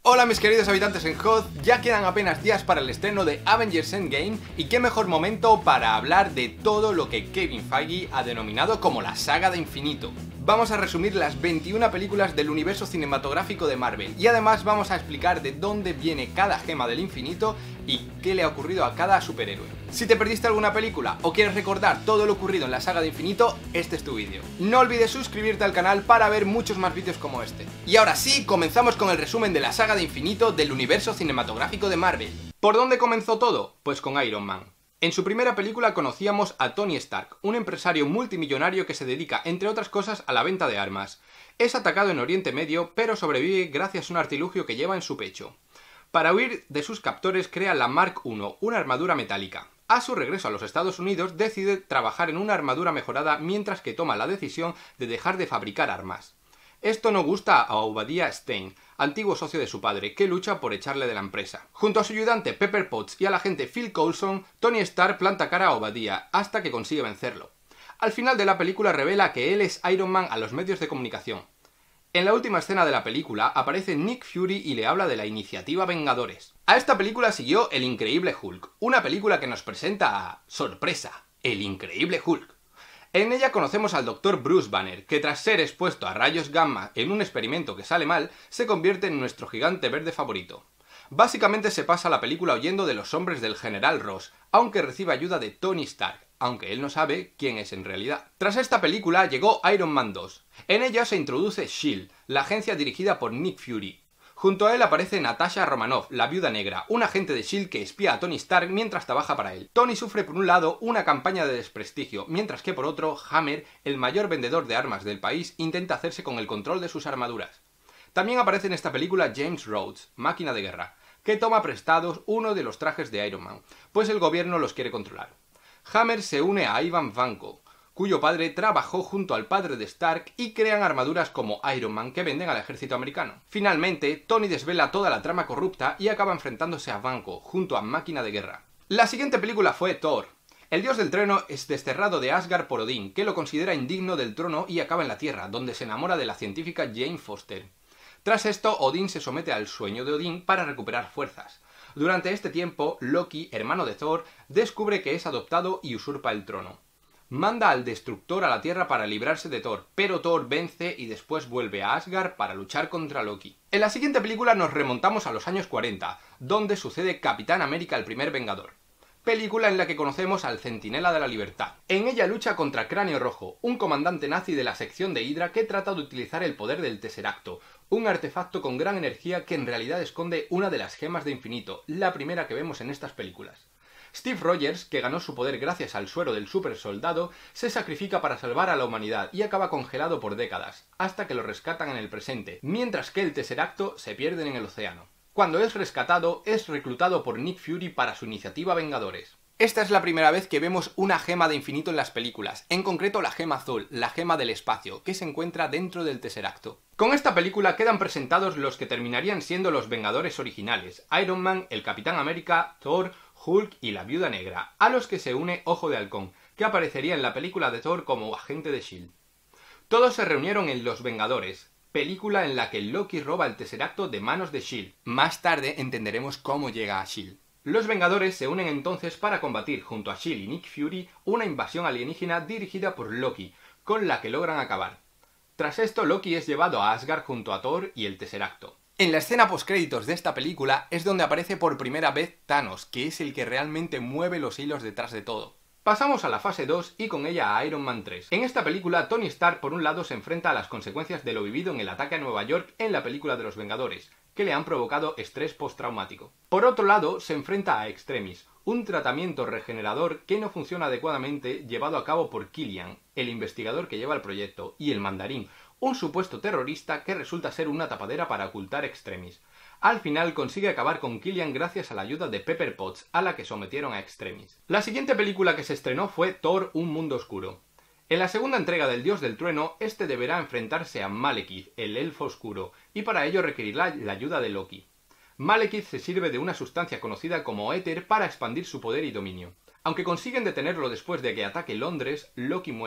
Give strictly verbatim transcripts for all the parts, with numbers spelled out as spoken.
Hola mis queridos habitantes en Hoth, ya quedan apenas días para el estreno de Avengers Endgame y qué mejor momento para hablar de todo lo que Kevin Feige ha denominado como la saga de infinito. Vamos a resumir las veintiuna películas del universo cinematográfico de Marvel y además vamos a explicar de dónde viene cada gema del infinito y qué le ha ocurrido a cada superhéroe. Si te perdiste alguna película o quieres recordar todo lo ocurrido en la saga de infinito, este es tu vídeo. No olvides suscribirte al canal para ver muchos más vídeos como este. Y ahora sí, comenzamos con el resumen de la saga de infinito del universo cinematográfico de Marvel. ¿Por dónde comenzó todo? Pues con Iron Man. En su primera película conocíamos a Tony Stark, un empresario multimillonario que se dedica, entre otras cosas, a la venta de armas. Es atacado en Oriente Medio, pero sobrevive gracias a un artilugio que lleva en su pecho. Para huir de sus captores crea la Mark uno, una armadura metálica. A su regreso a los Estados Unidos decide trabajar en una armadura mejorada mientras que toma la decisión de dejar de fabricar armas. Esto no gusta a Obadiah Stane, antiguo socio de su padre, que lucha por echarle de la empresa. Junto a su ayudante Pepper Potts y al agente Phil Coulson, Tony Stark planta cara a Obadiah hasta que consigue vencerlo. Al final de la película revela que él es Iron Man a los medios de comunicación. En la última escena de la película aparece Nick Fury y le habla de la iniciativa Vengadores. A esta película siguió El Increíble Hulk, una película que nos presenta a... ¡sorpresa! El Increíble Hulk. En ella conocemos al doctor Bruce Banner, que tras ser expuesto a rayos gamma en un experimento que sale mal, se convierte en nuestro gigante verde favorito. Básicamente se pasa la película huyendo de los hombres del General Ross, aunque recibe ayuda de Tony Stark, aunque él no sabe quién es en realidad. Tras esta película llegó Iron Man dos. En ella se introduce shield, la agencia dirigida por Nick Fury. Junto a él aparece Natasha Romanoff, la Viuda Negra, un agente de shield que espía a Tony Stark mientras trabaja para él. Tony sufre por un lado una campaña de desprestigio, mientras que por otro, Hammer, el mayor vendedor de armas del país, intenta hacerse con el control de sus armaduras. También aparece en esta película James Rhodes, máquina de guerra, que toma prestados uno de los trajes de Iron Man, pues el gobierno los quiere controlar. Hammer se une a Ivan Vanko, cuyo padre trabajó junto al padre de Stark y crean armaduras como Iron Man que venden al ejército americano. Finalmente, Tony desvela toda la trama corrupta y acaba enfrentándose a Vanko, junto a Máquina de Guerra. La siguiente película fue Thor. El dios del trueno es desterrado de Asgard por Odín, que lo considera indigno del trono y acaba en la Tierra, donde se enamora de la científica Jane Foster. Tras esto, Odín se somete al sueño de Odín para recuperar fuerzas. Durante este tiempo, Loki, hermano de Thor, descubre que es adoptado y usurpa el trono. Manda al Destructor a la Tierra para librarse de Thor, pero Thor vence y después vuelve a Asgard para luchar contra Loki. En la siguiente película nos remontamos a los años cuarenta, donde sucede Capitán América el primer Vengador. Película en la que conocemos al Centinela de la Libertad. En ella lucha contra Cráneo Rojo, un comandante nazi de la sección de Hydra que trata de utilizar el poder del Tesseracto, un artefacto con gran energía que en realidad esconde una de las gemas de infinito, la primera que vemos en estas películas. Steve Rogers, que ganó su poder gracias al suero del super soldado, se sacrifica para salvar a la humanidad y acaba congelado por décadas, hasta que lo rescatan en el presente, mientras que el Tesseracto se pierde en el océano. Cuando es rescatado, es reclutado por Nick Fury para su iniciativa Vengadores. Esta es la primera vez que vemos una gema de infinito en las películas, en concreto la gema azul, la gema del espacio, que se encuentra dentro del Tesseracto. Con esta película quedan presentados los que terminarían siendo los Vengadores originales, Iron Man, el Capitán América, Thor, Hulk y la Viuda Negra, a los que se une Ojo de Halcón, que aparecería en la película de Thor como agente de shield. Todos se reunieron en Los Vengadores, película en la que Loki roba el Tesseracto de manos de shield. Más tarde entenderemos cómo llega a shield. Los Vengadores se unen entonces para combatir junto a shield y Nick Fury una invasión alienígena dirigida por Loki, con la que logran acabar. Tras esto, Loki es llevado a Asgard junto a Thor y el Tesseracto. En la escena postcréditos de esta película es donde aparece por primera vez Thanos, que es el que realmente mueve los hilos detrás de todo. Pasamos a la fase dos y con ella a Iron Man tres. En esta película, Tony Stark por un lado se enfrenta a las consecuencias de lo vivido en el ataque a Nueva York en la película de los Vengadores, que le han provocado estrés postraumático. Por otro lado, se enfrenta a Extremis, un tratamiento regenerador que no funciona adecuadamente llevado a cabo por Killian, el investigador que lleva el proyecto, y el Mandarín, un supuesto terrorista que resulta ser una tapadera para ocultar Extremis. Al final consigue acabar con Killian gracias a la ayuda de Pepper Potts, a la que sometieron a Extremis. La siguiente película que se estrenó fue Thor: Un Mundo Oscuro. En la segunda entrega del Dios del Trueno, este deberá enfrentarse a Malekith, el Elfo Oscuro, y para ello requerirá la ayuda de Loki. Malekith se sirve de una sustancia conocida como éter para expandir su poder y dominio. Aunque consiguen detenerlo después de que ataque Londres, Loki muere,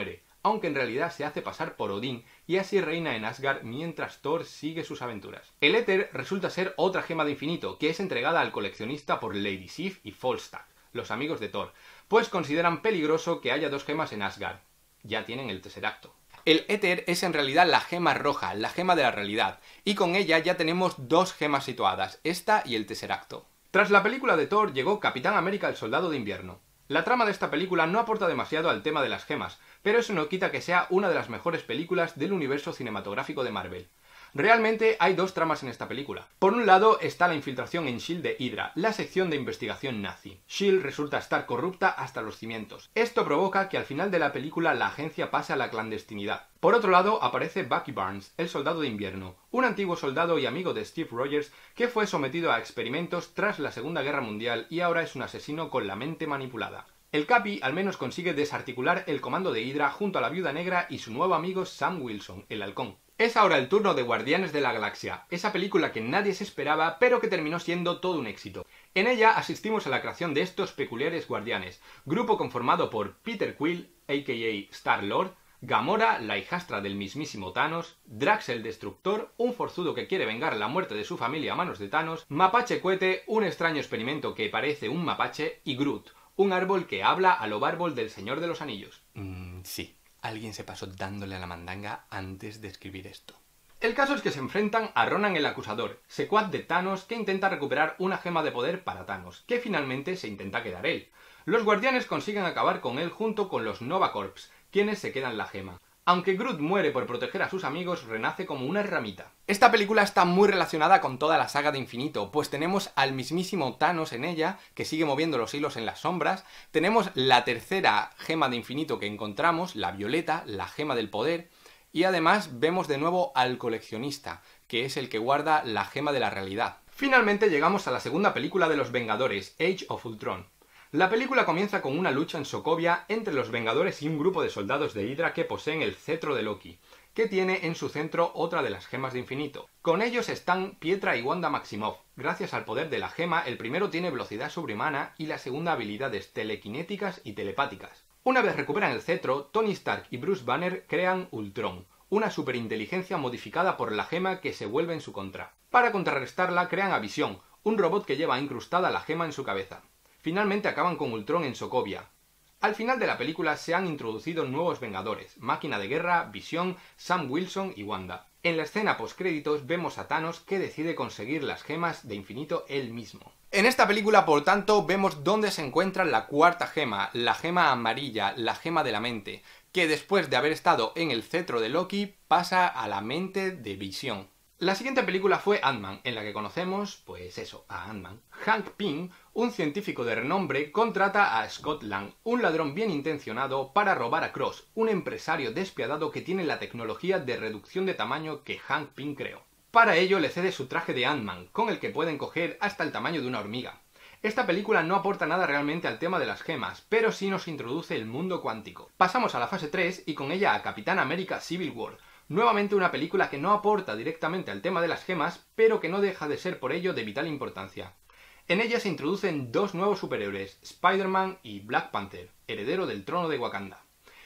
aunque en realidad se hace pasar por Odín y así reina en Asgard mientras Thor sigue sus aventuras. El éter resulta ser otra gema de infinito, que es entregada al coleccionista por Lady Sif y Volstagg, los amigos de Thor, pues consideran peligroso que haya dos gemas en Asgard. Ya tienen el Tesseracto. El éter es en realidad la gema roja, la gema de la realidad, y con ella ya tenemos dos gemas situadas, esta y el Tesseracto. Tras la película de Thor llegó Capitán América el Soldado de Invierno. La trama de esta película no aporta demasiado al tema de las gemas, pero eso no quita que sea una de las mejores películas del universo cinematográfico de Marvel. Realmente hay dos tramas en esta película. Por un lado está la infiltración en S H I E L D de Hydra, la sección de investigación nazi. S H I E L D resulta estar corrupta hasta los cimientos. Esto provoca que al final de la película la agencia pase a la clandestinidad. Por otro lado aparece Bucky Barnes, el Soldado de Invierno, un antiguo soldado y amigo de Steve Rogers que fue sometido a experimentos tras la Segunda Guerra Mundial y ahora es un asesino con la mente manipulada. El Capi al menos consigue desarticular el comando de Hydra junto a la Viuda Negra y su nuevo amigo Sam Wilson, el Halcón. Es ahora el turno de Guardianes de la Galaxia, esa película que nadie se esperaba pero que terminó siendo todo un éxito. En ella asistimos a la creación de estos peculiares guardianes, grupo conformado por Peter Quill, aka Star-Lord, Gamora, la hijastra del mismísimo Thanos, Drax el Destructor, un forzudo que quiere vengar la muerte de su familia a manos de Thanos, Mapache Cohete, un extraño experimento que parece un mapache, y Groot, un árbol que habla a lo bárbol del Señor de los Anillos. Mmm, sí. Alguien se pasó dándole a la mandanga antes de escribir esto. El caso es que se enfrentan a Ronan el Acusador, secuaz de Thanos que intenta recuperar una gema de poder para Thanos, que finalmente se intenta quedar él. Los guardianes consiguen acabar con él junto con los Nova Corps, quienes se quedan la gema. Aunque Groot muere por proteger a sus amigos, renace como una ramita. Esta película está muy relacionada con toda la saga de Infinito, pues tenemos al mismísimo Thanos en ella, que sigue moviendo los hilos en las sombras, tenemos la tercera gema de Infinito que encontramos, la violeta, la gema del poder, y además vemos de nuevo al coleccionista, que es el que guarda la gema de la realidad. Finalmente llegamos a la segunda película de los Vengadores, Age of Ultron. La película comienza con una lucha en Sokovia entre los Vengadores y un grupo de soldados de Hydra que poseen el cetro de Loki, que tiene en su centro otra de las gemas de infinito. Con ellos están Pietra y Wanda Maximoff. Gracias al poder de la gema, el primero tiene velocidad sobrehumana y la segunda habilidades telequinéticas y telepáticas. Una vez recuperan el cetro, Tony Stark y Bruce Banner crean Ultron, una superinteligencia modificada por la gema que se vuelve en su contra. Para contrarrestarla crean a Visión, un robot que lleva incrustada la gema en su cabeza. Finalmente acaban con Ultron en Sokovia. Al final de la película se han introducido nuevos Vengadores, Máquina de Guerra, Visión, Sam Wilson y Wanda. En la escena postcréditos vemos a Thanos que decide conseguir las gemas de infinito él mismo. En esta película, por tanto, vemos dónde se encuentra la cuarta gema, la gema amarilla, la gema de la mente, que después de haber estado en el cetro de Loki pasa a la mente de Visión. La siguiente película fue Ant-Man, en la que conocemos, pues eso, a Ant-Man. Hank Pym, un científico de renombre, contrata a Scott Lang, un ladrón bien intencionado, para robar a Cross, un empresario despiadado que tiene la tecnología de reducción de tamaño que Hank Pym creó. Para ello le cede su traje de Ant-Man, con el que pueden coger hasta el tamaño de una hormiga. Esta película no aporta nada realmente al tema de las gemas, pero sí nos introduce el mundo cuántico. Pasamos a la fase tres y con ella a Capitán América Civil War. Nuevamente una película que no aporta directamente al tema de las gemas, pero que no deja de ser por ello de vital importancia. En ella se introducen dos nuevos superhéroes, Spider-Man y Black Panther, heredero del trono de Wakanda.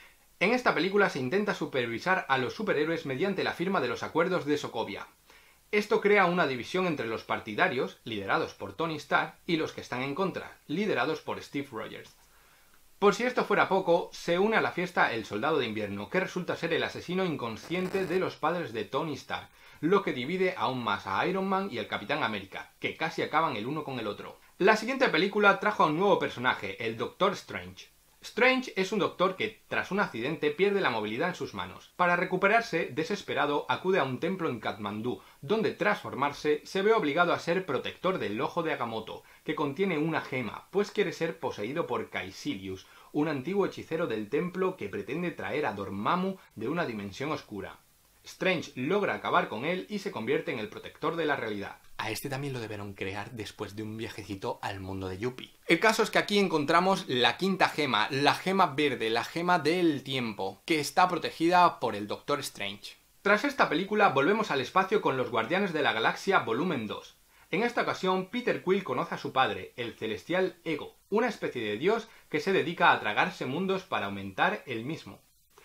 En esta película se intenta supervisar a los superhéroes mediante la firma de los acuerdos de Sokovia. Esto crea una división entre los partidarios, liderados por Tony Stark, y los que están en contra, liderados por Steve Rogers. Por si esto fuera poco, se une a la fiesta el Soldado de Invierno, que resulta ser el asesino inconsciente de los padres de Tony Stark, lo que divide aún más a Iron Man y el Capitán América, que casi acaban el uno con el otro. La siguiente película trajo a un nuevo personaje, el Doctor Strange. Strange es un doctor que, tras un accidente, pierde la movilidad en sus manos. Para recuperarse, desesperado, acude a un templo en Katmandú, donde tras formarse, se ve obligado a ser protector del Ojo de Agamotto, que contiene una gema, pues quiere ser poseído por Caecilius, un antiguo hechicero del templo que pretende traer a Dormammu de una dimensión oscura. Strange logra acabar con él y se convierte en el protector de la realidad. A este también lo debieron crear después de un viajecito al mundo de Yuppie. El caso es que aquí encontramos la quinta gema, la gema verde, la gema del tiempo, que está protegida por el Doctor Strange. Tras esta película volvemos al espacio con los Guardianes de la Galaxia volumen dos. En esta ocasión Peter Quill conoce a su padre, el celestial Ego, una especie de dios que se dedica a tragarse mundos para aumentar el mismo.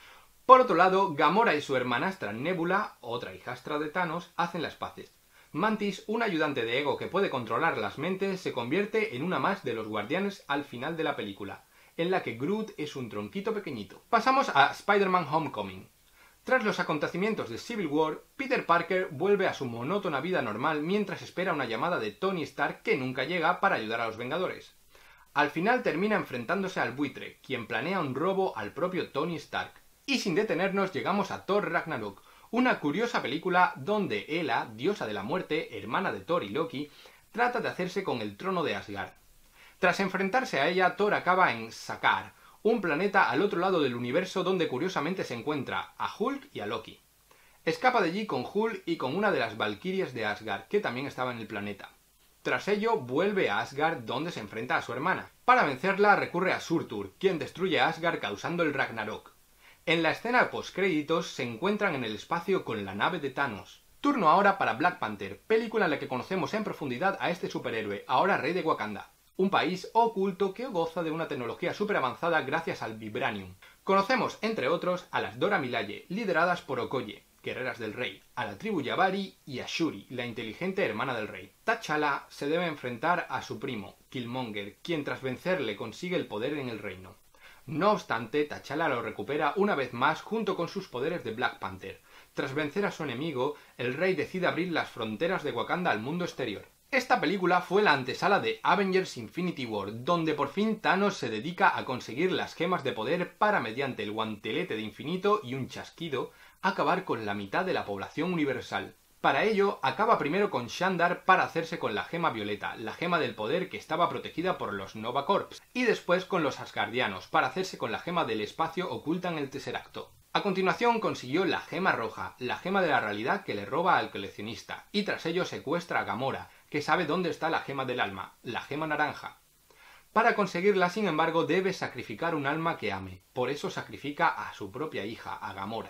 Por otro lado, Gamora y su hermanastra Nebula, otra hijastra de Thanos, hacen las paces. Mantis, un ayudante de Ego que puede controlar las mentes, se convierte en una más de los guardianes al final de la película, en la que Groot es un tronquito pequeñito. Pasamos a Spider-Man Homecoming. Tras los acontecimientos de Civil War, Peter Parker vuelve a su monótona vida normal mientras espera una llamada de Tony Stark que nunca llega para ayudar a los Vengadores. Al final termina enfrentándose al buitre, quien planea un robo al propio Tony Stark. Y sin detenernos llegamos a Thor Ragnarok, una curiosa película donde Hela, diosa de la muerte, hermana de Thor y Loki, trata de hacerse con el trono de Asgard. Tras enfrentarse a ella, Thor acaba en Sakaar, un planeta al otro lado del universo donde curiosamente se encuentra a Hulk y a Loki. Escapa de allí con Hulk y con una de las Valquirias de Asgard, que también estaba en el planeta. Tras ello, vuelve a Asgard donde se enfrenta a su hermana. Para vencerla recurre a Surtur, quien destruye a Asgard causando el Ragnarok. En la escena postcréditos se encuentran en el espacio con la nave de Thanos. Turno ahora para Black Panther, película en la que conocemos en profundidad a este superhéroe, ahora rey de Wakanda. Un país oculto que goza de una tecnología súper avanzada gracias al Vibranium. Conocemos, entre otros, a las Dora Milaje, lideradas por Okoye, guerreras del rey, a la tribu Yabari y a Shuri, la inteligente hermana del rey. T'Challa se debe enfrentar a su primo, Killmonger, quien tras vencerle consigue el poder en el reino. No obstante, T'Challa lo recupera una vez más junto con sus poderes de Black Panther. Tras vencer a su enemigo, el rey decide abrir las fronteras de Wakanda al mundo exterior. Esta película fue la antesala de Avengers Infinity War, donde por fin Thanos se dedica a conseguir las gemas de poder para, mediante el guantelete de infinito y un chasquido, acabar con la mitad de la población universal. Para ello, acaba primero con Shandar para hacerse con la gema violeta, la gema del poder que estaba protegida por los Nova Corps, y después con los Asgardianos para hacerse con la gema del espacio oculta en el Tesseracto. A continuación consiguió la gema roja, la gema de la realidad que le roba al coleccionista, y tras ello secuestra a Gamora, que sabe dónde está la gema del alma, la gema naranja. Para conseguirla, sin embargo, debe sacrificar un alma que ame, por eso sacrifica a su propia hija, a Gamora.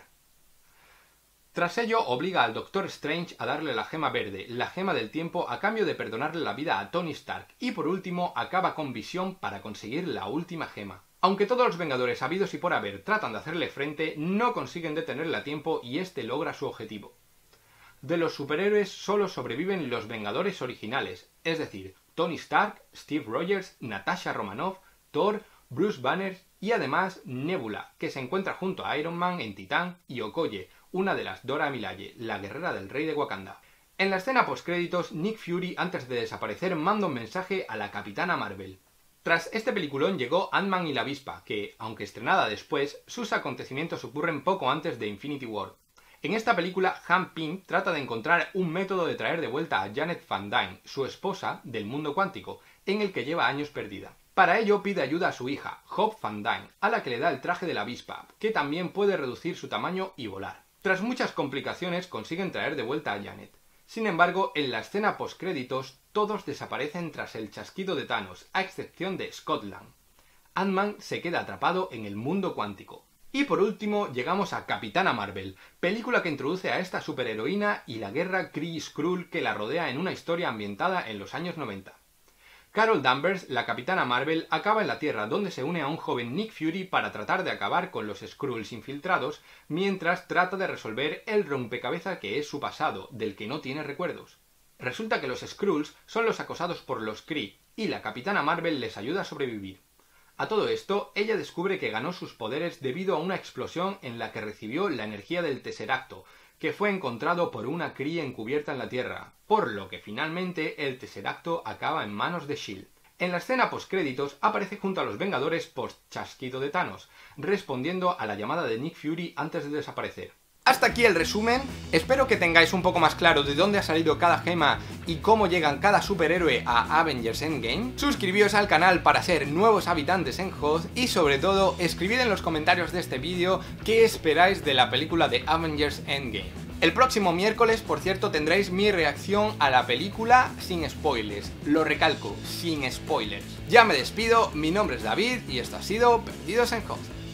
Tras ello, obliga al Doctor Strange a darle la gema verde, la gema del tiempo, a cambio de perdonarle la vida a Tony Stark, y por último acaba con Visión para conseguir la última gema. Aunque todos los Vengadores habidos y por haber tratan de hacerle frente, no consiguen detenerle a tiempo y este logra su objetivo. De los superhéroes solo sobreviven los Vengadores originales, es decir, Tony Stark, Steve Rogers, Natasha Romanoff, Thor, Bruce Banner y además Nebula, que se encuentra junto a Iron Man en Titán, y Okoye, una de las Dora Milaje, la guerrera del rey de Wakanda. En la escena postcréditos, Nick Fury, antes de desaparecer, manda un mensaje a la Capitana Marvel. Tras este peliculón llegó Ant-Man y la avispa, que, aunque estrenada después, sus acontecimientos ocurren poco antes de Infinity War. En esta película, Han Pym trata de encontrar un método de traer de vuelta a Janet Van Dyne, su esposa del mundo cuántico, en el que lleva años perdida. Para ello pide ayuda a su hija, Hope Van Dyne, a la que le da el traje de la avispa, que también puede reducir su tamaño y volar. Tras muchas complicaciones consiguen traer de vuelta a Janet. Sin embargo, en la escena postcréditos, todos desaparecen tras el chasquido de Thanos, a excepción de Scott Lang. Ant-Man se queda atrapado en el mundo cuántico. Y por último, llegamos a Capitana Marvel, película que introduce a esta superheroína y la guerra Kree-Skrull que la rodea en una historia ambientada en los años noventa. Carol Danvers, la Capitana Marvel, acaba en la Tierra, donde se une a un joven Nick Fury para tratar de acabar con los Skrulls infiltrados, mientras trata de resolver el rompecabezas que es su pasado, del que no tiene recuerdos. Resulta que los Skrulls son los acosados por los Kree, y la Capitana Marvel les ayuda a sobrevivir. A todo esto, ella descubre que ganó sus poderes debido a una explosión en la que recibió la energía del Tesseracto, que fue encontrado por una Kree encubierta en la Tierra, por lo que finalmente el Tesseracto acaba en manos de Shield. En la escena postcréditos aparece junto a los Vengadores post-chasquido de Thanos, respondiendo a la llamada de Nick Fury antes de desaparecer. Hasta aquí el resumen, espero que tengáis un poco más claro de dónde ha salido cada gema y cómo llegan cada superhéroe a Avengers Endgame. Suscribíos al canal para ser nuevos habitantes en Hoth y sobre todo escribid en los comentarios de este vídeo qué esperáis de la película de Avengers Endgame. El próximo miércoles, por cierto, tendréis mi reacción a la película sin spoilers, lo recalco, sin spoilers. Ya me despido, mi nombre es David y esto ha sido Perdidos en Hoth.